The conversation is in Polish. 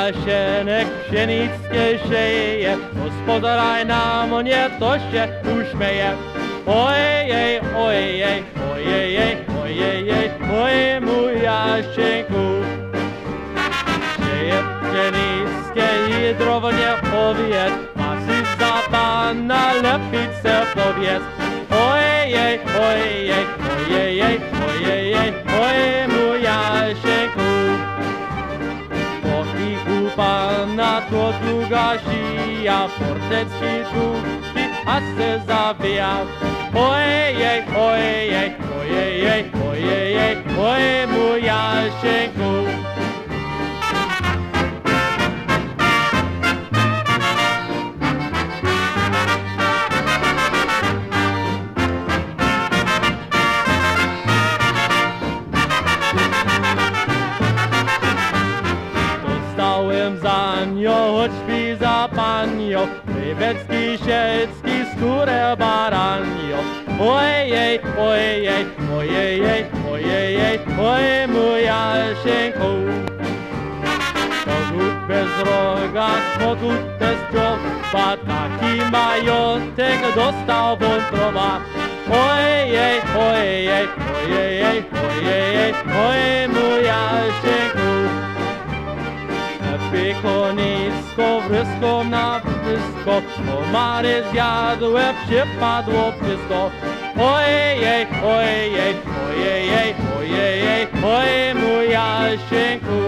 Jasienek pszenickie sieje, gospodaraj na mnie to się uśmieje. Ojej, ojej, ojej, ojej, oj mój Jasieńku. Sieje pszenickie i drownie powiedz, pasy za pana lepicę powiedz. Ojej, ojej, ojej, ojej, oj mój Jasieńku. Pokiku pana to długa sija, fortecki długi, a se zawija. Ojej, ojej, ojej, ojej, oj mój Jasieńku. Dostałem za nią, choć śpi za panią, krywecki, siecki, skórę baranio. Ojej, ojej, ojej, ojej, oj mój Jasieńku. Kogut bez roga, kogut bez dzioba, taki majątek dostał wątroba. Ojej, ojej, ojej, ojej, oj mój Jasieńku. Pikonisko, wrysko na wrysko, komary zjadły, przypadło wszystko. Ojej, ojej, ojej, ojej, oj mój Jasieńku.